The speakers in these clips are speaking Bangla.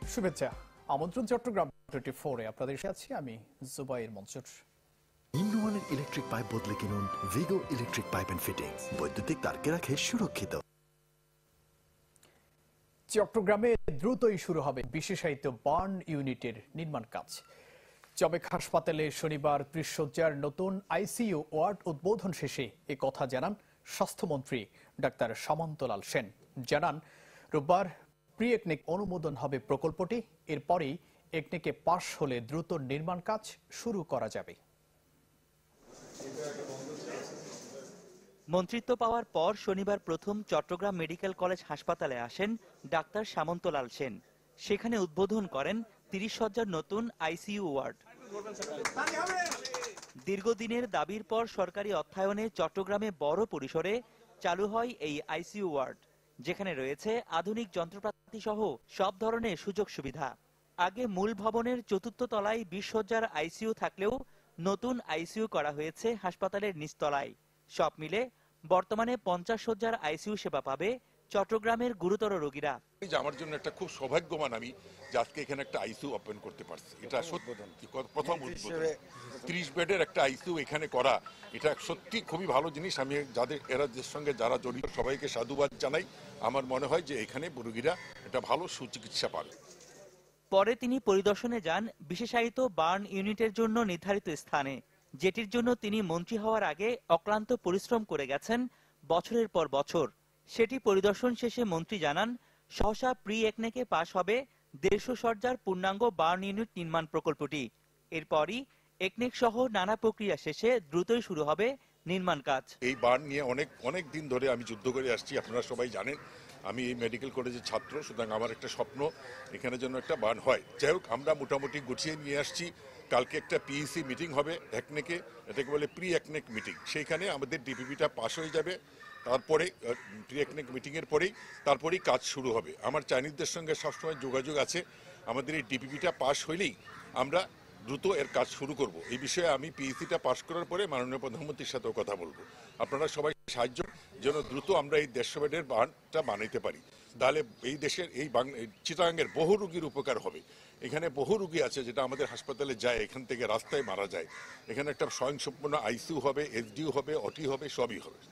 শুভেচ্ছা আমন্ত্রণ চট্টগ্রাম 24 এ আপনাদের সাথে আছি আমি জুবাইর মনসুর। নিম্নমানের ইলেকট্রিক পাইপ বদলে কিনুন Vigo electric pipe and fittings. বৈদ্যুতিক তারকে রাখে সুরক্ষিত। চট্টগ্রামে দ্রুতই শুরু হবে বিশেষায়িত বার্ন ইউনিটের নির্মাণ কাজ। চবেক হাসপাতালে শনিবার ৩০ শয্যার নতুন আইসিইউ ওয়ার্ড উদ্বোধন শেষে এ কথা জানান স্বাস্থ্যমন্ত্রী ডাক্তার সামন্তলাল সেন। জানান রোববার প্রি একনেক অনুমোদন হবে প্রকল্পটি, এরপরেই একনেকে পাশ হলে দ্রুত নির্মাণ কাজ শুরু করা যাবে। মন্ত্রিত্ব পাওয়ার পর শনিবার প্রথম চট্টগ্রাম মেডিকেল কলেজ হাসপাতালে আসেন ডাক্তার সামন্তলাল সেন। সেখানে উদ্বোধন করেন ৩০ শয্যার নতুন আইসিইউ ওয়ার্ড। দীর্ঘদিনের দাবির পর সরকারি অর্থায়নে চট্টগ্রামে বড় পরিসরে চালু হয় এই আইসিইউ ওয়ার্ড, যেখানে রয়েছে আধুনিক যন্ত্রপাতি সহ সব ধরনের সুযোগ সুবিধা। আগে মূল ভবনের চতুর্থ তলায় ২০ শয্যার আইসিইউ থাকলেও নতুন আইসিইউ করা হয়েছে হাসপাতালের নিচতলায়। সব মিলে বর্তমানে ৫০ শয্যার আইসিইউ সেবা পাবে চট্টগ্রামের গুরুতর রোগীরা। আমার জন্য একটা খুব সৌভাগ্যবান আমি যে আজকে এখানে একটা আইসিইউ ওপেন করতে পারছি। এটা প্রথম উদ্বোধন ৩০ বেডের একটা আইসিইউ এখানে করা, এটা সত্যি খুবই ভালো জিনিস। আমি এদের সঙ্গে যারা জড়িত সবাইকে সাধুবাদ জানাই। আমার মনে হয় যে এখানে রোগীরা একটা ভালো সুচিকিৎসা পাবে। পরে তিনি পরিদর্শনে যান বিশেষায়িত বার্ন ইউনিটের জন্য নির্ধারিত স্থানে, যেটির জন্য তিনি মন্ত্রী হওয়ার আগে অক্লান্ত পরিশ্রম করে গেছেন বছরের পর বছর। সেটি পরিদর্শন শেষে মন্ত্রী জানান সহসা প্রি একনেকে পাশ হবে ১৫০ শয্যার পূর্ণাঙ্গ বার্ন ইউনিট নির্মাণ প্রকল্পটি। এরপরই একনেক সহ নানা প্রক্রিয়া শেষে দ্রুতই শুরু হবে নির্মাণ কাজ। এই বার্ন নিয়ে অনেক দিন ধরে আমি যুদ্ধ করে আসছি, আপনারা সবাই জানেন। আমি এই মেডিকেল কলেজের ছাত্র, সুতরাং আমার একটা স্বপ্ন এখানে যেন একটা বার্ন হয়। যাই হোক, আমরা মোটামুটি গুছিয়ে নিয়ে আসছি। কালকে একটা পিইসি মিটিং হবে একনেকে, এটাকে বলে প্রি একনেক মিটিং। সেইখানে আমাদের ডিপিপিটা পাস হয়ে যাবে। তারপরে প্রি একনেক মিটিংয়ের তারপরেই কাজ শুরু হবে। আমার চাইনিজদের সঙ্গে সবসময় যোগাযোগ আছে। আমাদের এই ডিপিপিটা পাস হইলেই আমরা দ্রুত এর কাজ শুরু করব। এই বিষয়ে আমি পিইসিটা পাস করার পরে মাননীয় প্রধানমন্ত্রীর সাথেও কথা বলবো। আপনারা সবাই সাহায্য যেন দ্রুত আমরা এই ১৫০ বেডের বার্নটা বানাইতে পারি। তাহলে এই দেশের এই চিটাগাংয়ের বহু রোগীর উপকার হবে। এখানে বহু রোগী আছে যেটা আমাদের হাসপাতালে যায়, এখান থেকে রাস্তায় মারা যায়। এখানে একটা স্বয়ংসম্পূর্ণ আইসিইউ হবে, এসডিইউ হবে, অটি হবে, সবই হবে।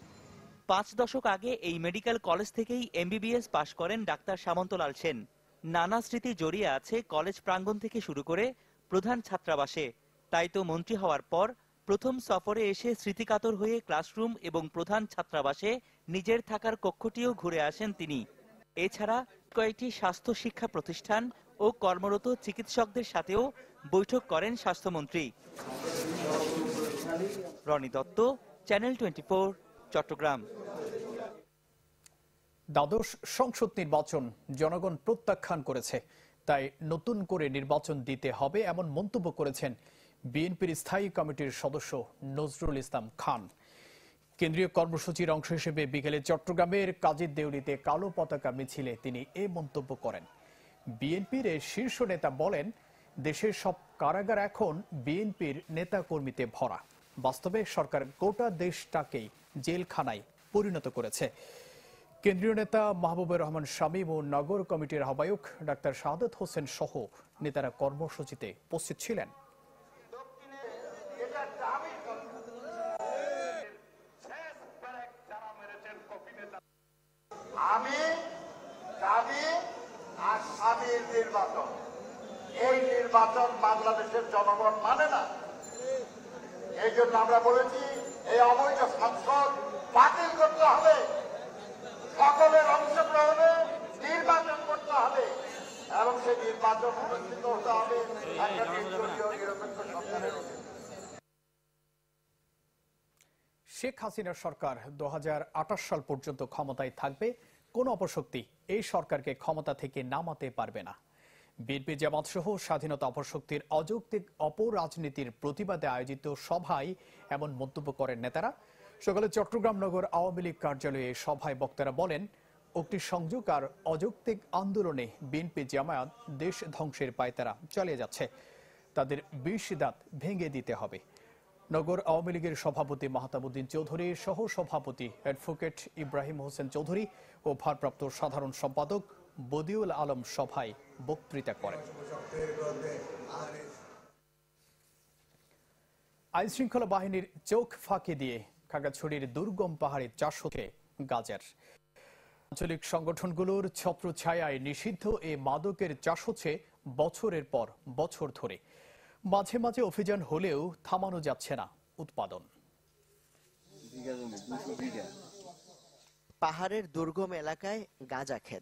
৫ দশক আগে এই মেডিকেল কলেজ থেকেই এমবিবিএস পাশ করেন ডাক্তার সামন্তলাল সেন। নানা স্মৃতি জড়িয়ে আছে কলেজ প্রাঙ্গণ থেকে শুরু করে প্রধান ছাত্রাবাসে। তাই তো মন্ত্রী হওয়ার পর প্রথম সফরে এসে স্মৃতিকাতর হয়ে ক্লাসরুম এবং প্রধান ছাত্রাবাসে নিজের থাকার কক্ষটিও ঘুরে আসেন তিনি। এছাড়া কয়েকটি স্বাস্থ্য শিক্ষা প্রতিষ্ঠান ও কর্মরত চিকিৎসকদের সাথেও বৈঠক করেন স্বাস্থ্যমন্ত্রী। রনি দত্ত, চ্যানেল 24, চট্টগ্রাম। দ্বাদশ সংসদ নির্বাচন জনগণ প্রত্যাখ্যান করেছে, তাই নতুন করে নির্বাচন দিতে হবে এমন মন্তব্য করেছেন বিএনপির স্থায়ী কমিটির সদস্য নজরুল ইসলাম খান। কেন্দ্রীয় কর্মসূচির অংশ হিসেবে বিকেলে চট্টগ্রামের কাজীর দেউড়িতে কালো পতাকা মিছিলে তিনি এ মন্তব্য করেন। বিএনপির এই শীর্ষ নেতা বলেন, দেশের সব কারাগার এখন বিএনপির নেতা কর্মীতে ভরা। বাস্তবে সরকার গোটা দেশটাকেই জেলখানায় পরিণত করেছে। কেন্দ্রীয় নেতা মাহবুবুর রহমান শামীম ও নগর কমিটির আহ্বায়ক ডাক্তার শাহাদাত হোসেন সহ নেতারা কর্মসূচিতে উপস্থিত ছিলেন। আমি দাবি আর স্বামীর নির্বাচন, এই নির্বাচন বাংলাদেশের জনগণ মানে না। এই জন্য আমরা বলেছি এই অবৈধ সংসদ বাতিল করতে হবে, সকলের অংশগ্রহণে নির্বাচন করতে হবে এবং সেই নির্বাচন অনুষ্ঠিত হতে হবে একটা নির্দলীয় নিরপেক্ষ সরকারের অধীনে। শেখ হাসিনার সরকার ২০২৮ সাল পর্যন্ত ক্ষমতায় থাকবে। কোন অপশক্তি এই সরকারকে ক্ষমতা থেকে নামাতে পারবে না। বিএনপি জামাত সহ স্বাধীনতা অপশক্তির অযৌক্তিক অপরাজনীতির প্রতিবাদে আয়োজিত সভায় এমন মন্তব্য করেন নেতারা। সকালে চট্টগ্রাম নগর আওয়ামী লীগ কার্যালয়ে সভায় বক্তারা বলেন, অগ্নিসংযোগ আর অযৌক্তিক আন্দোলনে বিএনপি জামায়াত দেশ ধ্বংসের পায়তারা চালিয়ে যাচ্ছে। তাদের ২০ দাঁত ভেঙে দিতে হবে। নগর আওয়ামী লীগের সভাপতি মাহতাবুদ্দিন চৌধুরী, সহ সভাপতি অ্যাডভোকেট ইব্রাহিম হোসেন চৌধুরী ও ভারপ্রাপ্ত সাধারণ সম্পাদক বদিউল আলম সভায় বক্তৃতা করেন। আইন শৃঙ্খলা বাহিনীর চোখ ফাঁকি দিয়ে খাগড়াছড়ির দুর্গম পাহাড়ে চাষ হচ্ছে গাঁজার। আঞ্চলিক সংগঠনগুলোর ছত্রছায়ায় নিষিদ্ধ এ মাদকের চাষ হচ্ছে বছরের পর বছর ধরে। মাঝে মাঝে অভিযান হলেও থামানো যাচ্ছে না উৎপাদন। পাহাড়ের দুর্গম এলাকায় গাঁজা ক্ষেত।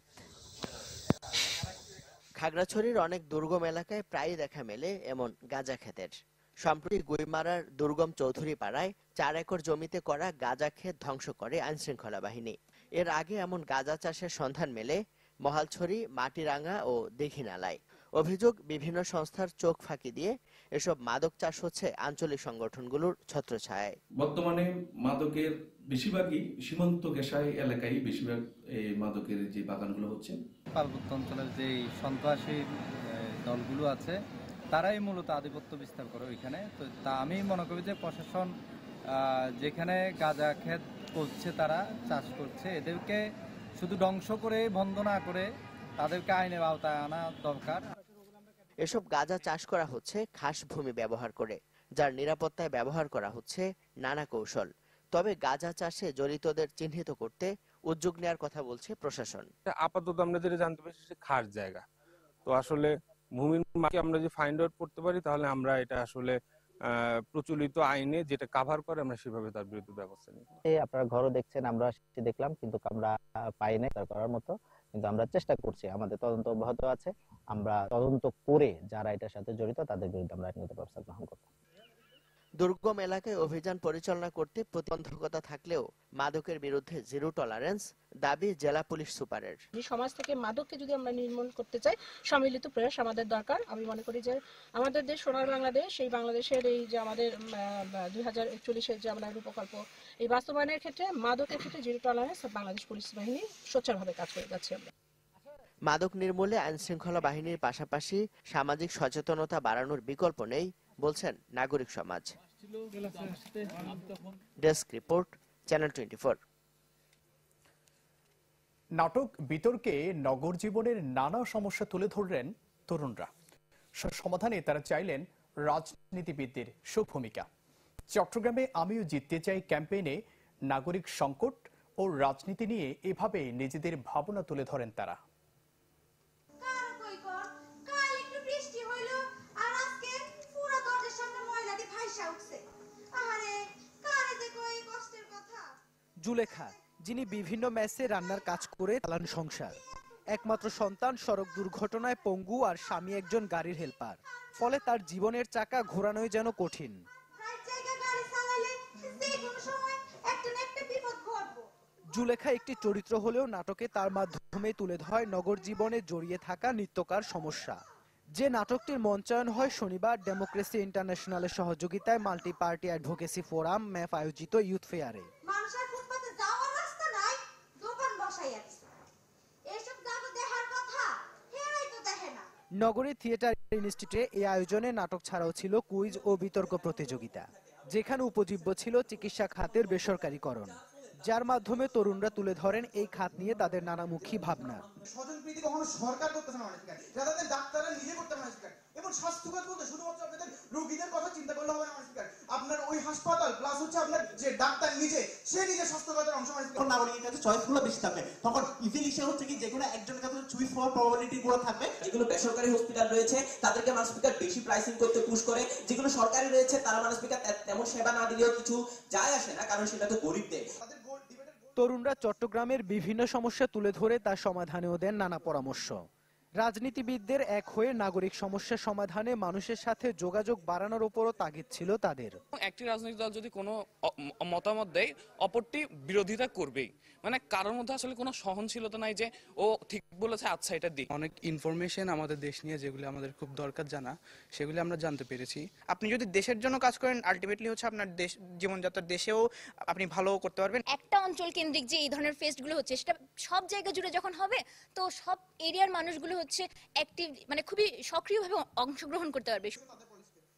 খাগড়াছড়ির অনেক দুর্গম এলাকায় প্রায়ই দেখা মেলে এমন গাঁজা ক্ষেতের। সম্প্রতি গুইমারার দুর্গম চৌধুরী পাড়ায় 4 একর জমিতে করা গাঁজা ক্ষেত ধ্বংস করে আইনশৃঙ্খলা বাহিনী। এর আগে এমন গাঁজা চাষের সন্ধান মেলে মহালছড়ি, মাটিরাঙ্গা ও দীঘিনালায়। অভিযোগ, বিভিন্ন সংস্থার চোখ ফাঁকি দিয়ে এসব মাদক চাষ হচ্ছে আঞ্চলিক সংগঠনগুলোর ছত্রছায়ায়। বর্তমানে মাদকের বেশিরভাগই সীমান্ত ঘেঁষায় এলাকায় বেশিরভাগ এই মাদকের যে বাগানগুলো হচ্ছে। পার্বত্য অঞ্চলের যে সন্ত্রাসী দলগুলো আছে তারাই মূলত আধিপত্য বিস্তার করে ওইখানে। তো তা আমি মনে করি যে প্রশাসন যেখানে গাঁজা ক্ষেত করছে, তারা চাষ করছে, এদেরকে শুধু ধ্বংস করে বন্ধ না করে তাদেরকে আইনের আওতায় আনা দরকার। এসব গাঁজা চাষ করা হচ্ছে খাস ভূমি ব্যবহার করে, যার নিরাপত্তায় ব্যবহার করা হচ্ছে নানা কৌশল। তবে গাঁজা চাষে জড়িতদের চিহ্নিত করতে উদ্যোগ নেওয়ার কথা বলছে প্রশাসন। আপাতত আমরা যেটা জানতে পারছি যে খাস জায়গা, তো আসলে ভূমির মাকে আমরা যে ফাইন্ড আউট করতে পারি তাহলে আমরা এটা আসলে প্রচলিত আইনে যেটা কভার করে আমরা সেভাবে তার বিরুদ্ধে ব্যবস্থা নিই। আপনারা ঘরও দেখছেন, আমরা দেখলাম কিন্তু আমরা পাই নাই তার করার মতো, কিন্তু আমরা চেষ্টা করছি, আমাদের তদন্ত অব্যাহত আছে। আমরা তদন্ত করে যারা এটার সাথে জড়িত তাদের বিরুদ্ধে আমরা আইনগত ব্যবস্থা গ্রহণ করব। দুর্গম এলাকায় অভিযান পরিচালনা করতে প্রতিবন্ধকতা থাকলেও মাদকের বিরুদ্ধে জিরো টলারেন্স দাবি জেলা পুলিশ সুপারের। সমাজ থেকে মাদককে যদি আমরা নির্মূল করতে চাই, সম্মিলিত প্রয়াস আমাদের দরকার। আমি মনে করি যে আমাদের দেশ সোনার বাংলাদেশ, এই বাংলাদেশের এই যে আমাদের 2041-এর যে আমরা রূপকল্প, এই বাস্তবায়নের ক্ষেত্রে মাদকের ক্ষেত্রে জিরো টলারেন্স বাংলাদেশ পুলিশ বাহিনী সোচ্চারভাবে কাজ করে যাচ্ছে। আমরা মাদক নির্মূলে আইন শৃঙ্খলা বাহিনীর পাশাপাশি সামাজিক সচেতনতা বাড়ানোর বিকল্প নেই বলছেন নাগরিক সমাজ। Desk report, channel 24। নাটক বিতর্কে নগর জীবনের নানা সমস্যা তুলে ধরলেন তরুণরা। সমাধানে তারা চাইলেন রাজনীতিবিদদের সুভূমিকা। চট্টগ্রামে আমিও জিততে চাই ক্যাম্পেইনে নাগরিক সংকট ও রাজনীতি নিয়ে এভাবে নিজেদের ভাবনা তুলে ধরেন তারা। জুলেখা, যিনি বিভিন্ন মেসে রান্নার কাজ করে চালান সংসার। একমাত্র সন্তান সড়ক দুর্ঘটনায় পঙ্গু আর স্বামী একজন গাড়ির হেল্পার। ফলে তার জীবনের চাকা ঘোরানোই যেন কঠিন। জুলেখা একটি চরিত্র হলেও নাটকে তার মাধ্যমে তুলে ধরে নগর জীবনে জড়িয়ে থাকা নিত্যকার সমস্যা। যে নাটকটির মঞ্চায়ন হয় শনিবার ডেমোক্রেসি ইন্টারন্যাশনালের সহযোগিতায় multi party advocacy forum MAP আয়োজিত ইউথ ফেয়ারে। নগরী থিয়েটার ইনস্টিটিউটে এই আয়োজনে নাটক ছাড়াও ছিল কুইজ ও বিতর্ক প্রতিযোগিতা, যেখানে উপজীব্য ছিল চিকিৎসা খাতের বেসরকারীকরণ, যার মাধ্যমে তরুণরা তুলে ধরেন এই খাত নিয়ে তাদের নানামুখী ভাবনা। স্বজনপ্রীতি কখনো সরকার করতেছে না অনেকবার, যাদের ডাক্তাররা নিজে করতে পারে না। এবং স্বাস্থ্যখাত বলতে শুধুমাত্র আপনাদের রোগীদের কথা চিন্তা করলে হবে না। আপনার ওই হাসপাতাল প্লাস হচ্ছে আপনার যে ডাক্তার নিজে, সে নিজে স্বাস্থ্যখাতের অংশ মানে নাগরিকের কাছে চয়েসগুলো বেশি থাকবে, তখন ইজিলি সে হচ্ছে কি যেকোনো একজনের কাছে চুজ হওয়ার প্রবাবিলিটি গুলো থাকবে। যেগুলো বেসরকারি হসপিটাল রয়েছে তাদেরকে মানুষ স্পিকার বেশি প্রাইসিং করতে পুশ করে, যেগুলো সরকারি রয়েছে তারা মানুষ স্পিকার তেমন সেবা না দিলেও কিছু যায় আসে না, কারণ সেটা তো গরিবদের। তরুণরা চট্টগ্রামের বিভিন্ন সমস্যা তুলে ধরে তার সমাধানেও দেন নানা পরামর্শ। রাজনীতিবিদদের এক হয়ে নাগরিক সমস্যা সমাধানে মানুষের সাথে যোগাযোগ বাড়ানোর উপরও তাগিদ ছিল তাদের। একটি রাজনৈতিক দল যদি কোনো মতামত দেয়, অপরটি বিরোধিতা করবেই। মানে কারোর মধ্যে আসলে কোনো সহনশীলতা নাই যে ও ঠিক বলেছে আচ্ছা এটা দিই। অনেক ইনফরমেশন আমাদের দেশ নিয়ে যেগুলো আমাদের খুব দরকার জানা, সেগুলো আমরা জানতে পেরেছি। আপনি যদি দেশের জন্য কাজ করেন, আলটিমেটলি হচ্ছে আপনার দেশ জীবনযাত্রার দেশেও আপনি ভালো করতে পারবেন। একটা অঞ্চল কেন্দ্রিক যে এই ধরনের ফেস্টগুলো হচ্ছে, সেটা সব জায়গা জুড়ে যখন হবে, তো সব এরিয়ার মানুষগুলো হচ্ছে অ্যাক্টিভ, মানে খুবই সক্রিয়ভাবে অংশগ্রহণ করতে পারবে।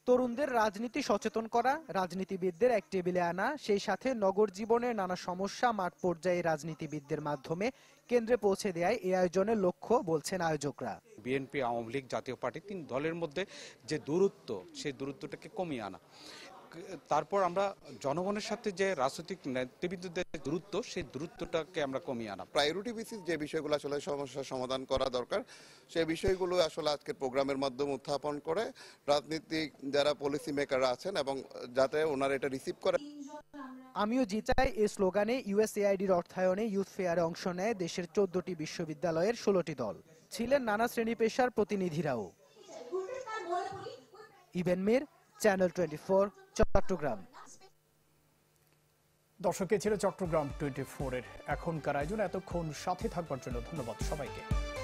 তরুণদের রাজনীতি সচেতন করা, রাজনীতিবিদদের এক টেবিলে আনা, সেই সাথে নগর জীবনের নানা সমস্যা মাঠ পর্যায়ে রাজনীতিবিদদের মাধ্যমে কেন্দ্রে পৌঁছে দেয় এই আয়োজনের লক্ষ্য বলছেন আয়োজকরা। বিএনপি, আওয়ামী লীগ, জাতীয় পার্টি 3 দলের মধ্যে যে দূরত্ব, সেই দূরত্বটাকে কমিয়ে আনা। তারপর আমরা জনগণের সাথে যে রাজনৈতিক নেতৃবৃন্দদের দূরত্ব, সেই দূরত্বটাকে আমরা কমিয়ে আনা। প্রায়োরিটি বেসিস যে বিষয়গুলো আসলে সমস্যার সমাধান করা দরকার, সেই বিষয়গুলো আসলে আজকের প্রোগ্রামের মাধ্যমে উত্থাপন করে রাজনীতিক যারা পলিসি মেকাররা আছেন এবং যাতে ওনারা এটা রিসিভ করে। আমিও জিতাই এই স্লোগানে ইউএসএআইডির অর্থায়নে ইউথ ফেয়ারে অংশ নেয় দেশের 14টি বিশ্ববিদ্যালয়ের 16টি দল। ছিলেন নানা শ্রেণী পেশার প্রতিনিধিরাও। ইভেন মির, চ্যানেল 24, চট্টগ্রাম। দর্শক, ছিল চট্টগ্রাম 24 এর এখনকার আয়োজন। এতক্ষণ সাথে থাকবার জন্য ধন্যবাদ সবাইকে।